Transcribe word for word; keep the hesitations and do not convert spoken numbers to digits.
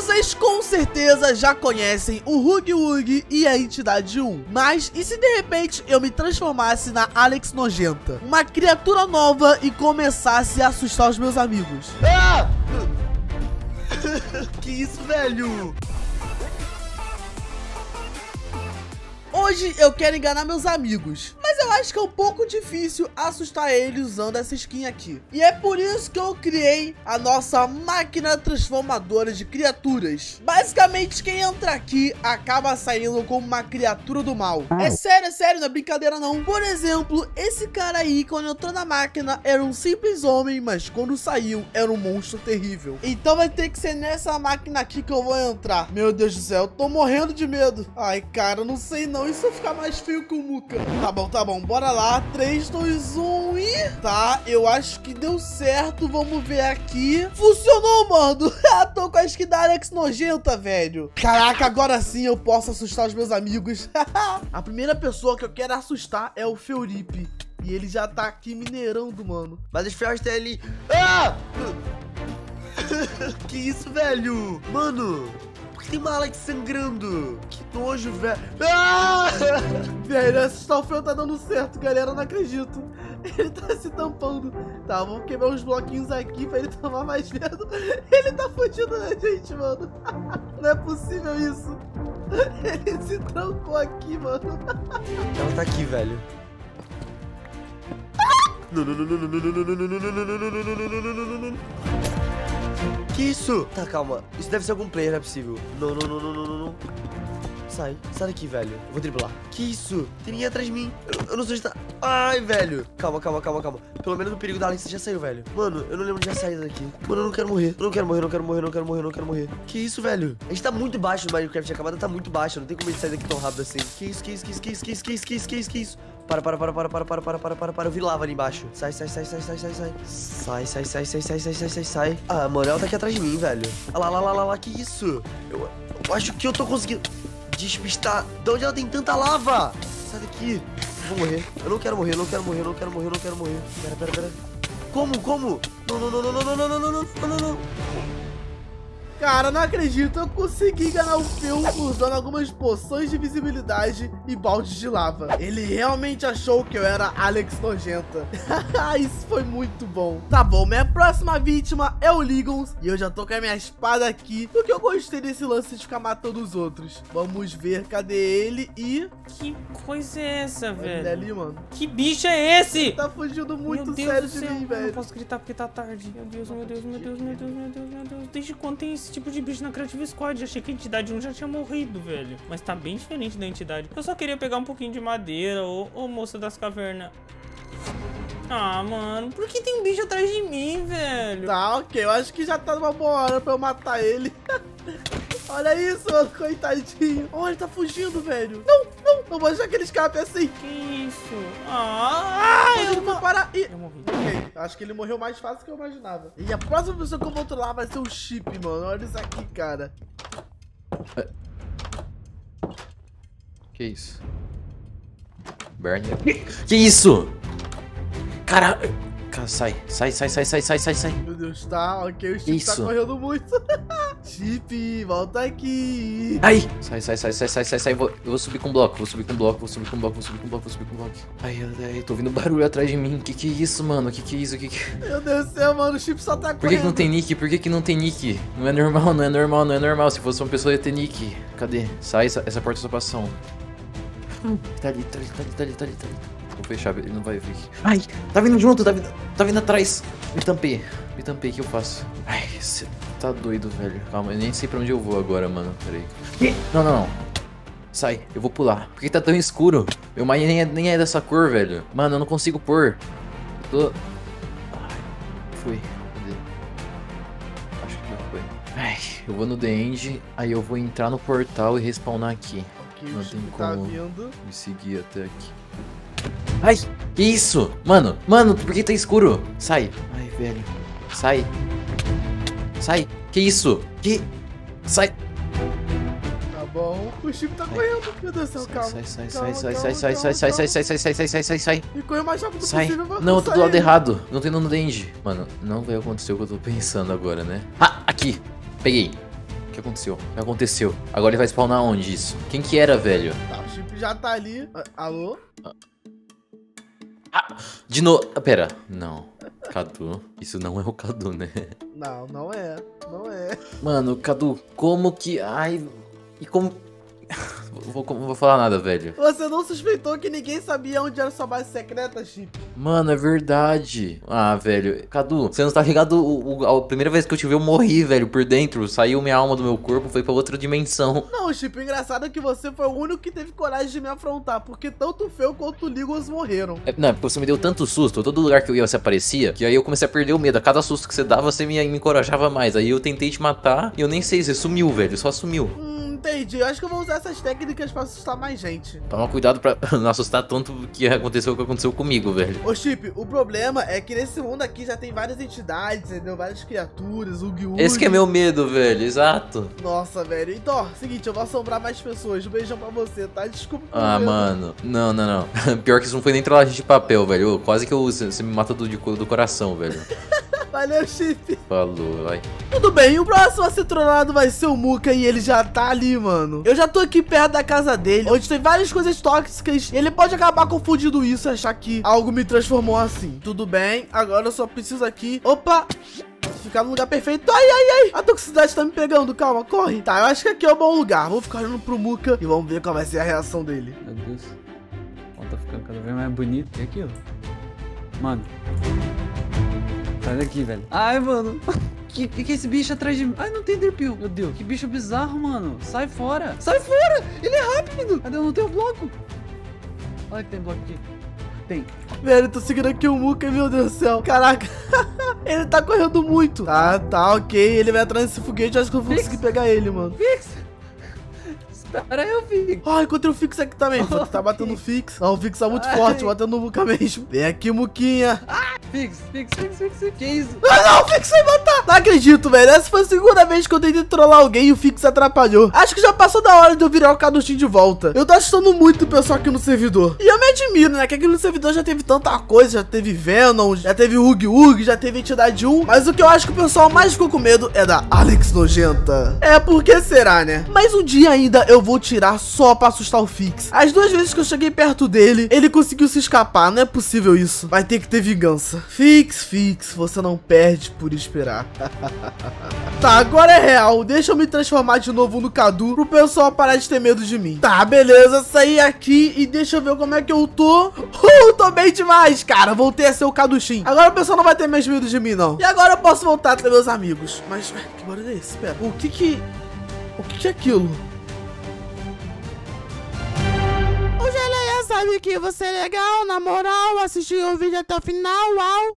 Vocês com certeza já conhecem o Huggy Wuggy e a Entidade um, mas e se de repente eu me transformasse na Alex Nojenta, uma criatura nova, e começasse a assustar os meus amigos? Ah! Que isso, velho? Hoje eu quero enganar meus amigos, mas eu acho que é um pouco difícil assustar eles usando essa skin aqui. E é por isso que eu criei a nossa máquina transformadora de criaturas. Basicamente, quem entra aqui acaba saindo como uma criatura do mal. É sério, é sério, não é brincadeira não. Por exemplo, esse cara aí, quando entrou na máquina, era um simples homem, mas quando saiu, era um monstro terrível. Então vai ter que ser nessa máquina aqui que eu vou entrar. Meu Deus do céu, eu tô morrendo de medo. Ai, cara, não sei não. Isso vai ficar mais feio que o Muca. Tá bom, tá bom. Bora lá. três, dois, um e... Tá, eu acho que deu certo. Vamos ver aqui. Funcionou, mano. Tô com a skin da Alex Nojenta, velho. Caraca, agora sim eu posso assustar os meus amigos. A primeira pessoa que eu quero assustar é o Feuripe. E ele já tá aqui minerando, mano. Mas os ferros estão ali. Ah! Que isso, velho? Mano, tem uma Alex sangrando. Que nojo, velho. Ah! Velho, assustar o Fel tá dando certo, galera. Eu não acredito. Ele tá se tampando. Tá, vamos quebrar uns bloquinhos aqui pra ele tomar mais medo. Ele tá fugindo da gente, mano. Não é possível isso. Ele se trancou aqui, mano. Ela tá aqui, velho. Não, não, não, não, não, não, não, não, não, não, não, não, não, não, não, não. Que isso? Tá, calma. Isso deve ser algum player, não é possível. Não, não, não, não, não, não, não. Sai, sai daqui, velho. Eu vou driblar. Que isso? Tem ninguém atrás de mim. Eu, eu não sei onde tá. Ai, velho. Calma, calma, calma, calma. Pelo menos o perigo da Alex já saiu, velho. Mano, eu não lembro de já sair daqui. Mano, eu não quero morrer. Eu não quero morrer, não quero morrer, não quero morrer, não quero morrer. Que isso, velho? A gente tá muito baixo no Minecraft. A camada tá muito baixa. Não tem como a gente sair daqui tão rápido assim. Que isso, que isso, que isso, que isso, que isso, que isso, que isso, que isso, que isso. Para, para, para, para, para, para, para, para, para, para. Eu vi lava ali embaixo. Sai, sai, sai, sai, sai, sai, sai. Sai, sai, sai, sai, sai, sai, sai, sai, sai. Ah, mano, ela tá aqui atrás de mim, velho. Ah lá, lá, lá, lá, lá. Que isso? Eu, eu acho que eu tô conseguindo despistar. De onde ela tem tanta lava? Sai daqui. Eu vou morrer. Eu não quero morrer, eu não quero morrer, eu não quero morrer, eu não quero morrer. Pera, pera, pera. Como, como? Não, não, não, não, não, não, não, não, não, não, não, não. Cara, não acredito, eu consegui enganar o Phil usando algumas poções de visibilidade e baldes de lava. Ele realmente achou que eu era Alex Nojenta. Isso foi muito bom. Tá bom, minha próxima vítima é o Ligons e eu já tô com a minha espada aqui, porque eu gostei desse lance de ficar matando os outros. Vamos ver, cadê ele e... Que coisa é essa, velho? Ele ali, mano. Que bicho é esse? Tá fugindo muito meu Deus sério do de céu. mim, Eu velho. não posso gritar porque tá tarde. Meu Deus, meu Deus, meu Deus, meu Deus, meu Deus, meu Deus, meu Deus. Desde quando tem esse tipo de bicho na Creative Squad? Eu achei que a Entidade um já tinha morrido, velho. Mas tá bem diferente da Entidade. Eu só queria pegar um pouquinho de madeira. Ô, ô moça das cavernas. Ah, mano, por que tem um bicho atrás de mim, velho? Tá, ok. Eu acho que já tá numa boa hora pra eu matar ele. Olha isso, mano, coitadinho. Olha, ele tá fugindo, velho. Não, não, não vou deixar que ele escape assim. Que isso? Ah, Quando eu ele for parar... Ih, Eu morri. ok, acho que ele morreu mais fácil do que eu imaginava. E a próxima pessoa que eu vou lá vai ser o Chip, mano. Olha isso aqui, cara. Que isso? Burn. Que isso? Caralho. Cara, sai, sai, sai, sai, sai, sai, sai, sai. Meu Deus, tá, ok, o Chip Isso. tá correndo muito. Chip, volta aqui. Ai! Sai, sai, sai, sai, sai, sai, sai. Vou, eu vou subir com bloco, vou subir com bloco, vou subir com bloco, vou subir com bloco, vou subir com bloco. Ai, ai, ai, tô ouvindo barulho atrás de mim. Que que é isso, mano? Que que é isso? Que que... Meu Deus do céu, mano, o Chip só tá correndo. Por que que não tem nick? Por que que não tem nick? Não é normal, não é normal, não é normal. Se fosse uma pessoa ia ter nick. Cadê? Sai, essa, essa porta só passa um. Tá ali, tá ali, tá ali, tá ali, tá ali, tá ali. Vou fechar, ele não vai vir. Ai, tá vindo junto, tá vindo, tá vindo atrás. Me tampei, me tampei, o que eu faço? Ai, você tá doido, velho. Calma, eu nem sei pra onde eu vou agora, mano. Peraí. Não, não, não. Sai, eu vou pular. Por que tá tão escuro? Meu mine nem é, nem é dessa cor, velho. Mano, eu não consigo pôr. Eu tô... Ai, fui. Cadê? Acho que já foi. Ai, eu vou no The End, aí eu vou entrar no portal e respawnar aqui. Ok, Não o Chip tem tá como vindo. me seguir até aqui. Ai, que isso? Mano, mano, por que tá escuro? Sai. Ai, velho. Sai. Sai. Que isso? Que... Sai. Tá bom. O Chip tá correndo. Meu Deus do céu, calma. Sai, sai, Calma, sai, sai, calma, sai, calma, sai, sai, calma. sai, sai, sai, sai, sai, sai, sai. E correr o mais rápido Sai. possível pra Não, eu tô alcançar do lado ele. errado. Não tem no Denge. Mano, não vai acontecer o que eu tô pensando agora, né? Ah, aqui. Peguei. O que aconteceu? O que aconteceu? Agora ele vai spawnar onde isso? Quem que era, velho? Tá, o Chip já tá ali. Ah, alô? De novo. Pera. Não. Cadu. Isso não é o Cadu, né? Não, não é. Não é. Mano, Cadu, como que... Ai... E como... Vou, não vou falar nada, velho. Você não suspeitou que ninguém sabia onde era sua base secreta, Chip? Mano, é verdade. Ah, velho. Cadu, você não tá ligado? O, o, a primeira vez que eu te vi, eu morri, velho, por dentro. Saiu minha alma do meu corpo, foi pra outra dimensão. Não, Chip, o engraçado é que você foi o único que teve coragem de me afrontar, porque tanto o Feu quanto o Legolas morreram. É, não, porque você me deu tanto susto, todo lugar que eu ia você aparecia, que aí eu comecei a perder o medo. A cada susto que você dava, você me, me encorajava mais. Aí eu tentei te matar e eu nem sei, você sumiu, velho, só sumiu. Hum, entendi. Eu acho que eu vou usar essas técnicas pra assustar mais gente. Toma cuidado pra não assustar tanto que aconteceu o que aconteceu comigo, velho. Ô, Chip, o problema é que nesse mundo aqui já tem várias entidades, entendeu? Várias criaturas, Ug-Ug. Esse que é meu medo, velho, exato. Nossa, velho. Então, ó, seguinte, eu vou assombrar mais pessoas. Um beijão pra você, tá? Desculpa. Ah, mano. Não, não, não. Pior que isso não foi nem trollagem de papel, velho. Quase que eu, você me mata do, do coração, velho. Valeu, Chip. Falou, vai. Tudo bem, o próximo a ser trollado vai ser o Muka e ele já tá ali, mano. Eu já tô aqui perto da casa dele, onde tem várias coisas tóxicas. E ele pode acabar confundindo isso e achar que algo me transformou assim. Tudo bem, agora eu só preciso aqui... Opa! Ficar no lugar perfeito. Ai, ai, ai. A toxicidade tá me pegando. Calma, corre. Tá, eu acho que aqui é um bom lugar. Vou ficar olhando pro Muka e vamos ver qual vai ser a reação dele. Meu Deus. Ela tá ficando cada vez mais bonito. E aquilo? Mano. Sai daqui, velho. Ai, mano. Que, que que é esse bicho atrás de mim? Ai, não tem Enderpeel. Meu Deus. Que bicho bizarro, mano. Sai fora. Sai fora. Ele é rápido. Cadê? Eu não tenho bloco. Olha que tem bloco aqui. Tem. Velho, eu tô seguindo aqui o Muka e, meu Deus do céu. Caraca. Ele tá correndo muito. Tá, tá, ok. Ele vai atrás desse foguete. Acho que eu vou Fix. conseguir pegar ele, mano. Fix. Espera eu, Fix. Ah, encontrei o Fix aqui também. Oh, tá batendo o Fix. Ah, o Fix tá muito Ai. forte, batendo no Muka mesmo. Vem aqui, Muquinha. Fix, Fix, Fix, Fix, Fix. Que isso? Ah, não, o Fix vai matar. Não acredito, velho. Essa foi a segunda vez que eu tentei trollar alguém e o Fix atrapalhou. Acho que já passou da hora de eu virar o Caduchinho de volta. Eu tô assustando muito o pessoal aqui no servidor. E eu me admiro, né? Que aqui no servidor já teve tanta coisa. Já teve Venom, já teve Ug-Ug, já teve Entidade um. Mas o que eu acho que o pessoal mais ficou com medo é da Alex Nojenta. É, por que será, né? Mas um dia ainda eu vou tirar só pra assustar o Fix. As duas vezes que eu cheguei perto dele, ele conseguiu se escapar. Não é possível isso. Vai ter que ter vingança. Fix, Fix, você não perde por esperar. Tá, agora é real. Deixa eu me transformar de novo no Cadu pro pessoal parar de ter medo de mim. Tá, beleza. Saí aqui e deixa eu ver como é que eu tô. Uh, tô bem demais, cara. Voltei a ser o Caduchinho. Agora o pessoal não vai ter mais medo de mim, não. E agora eu posso voltar a ter meus amigos. Mas, que barulho é esse? Espera. O que que... O que que é aquilo? O Geleia sabe que você é legal, na moral, assistiu o vídeo até o final, uau.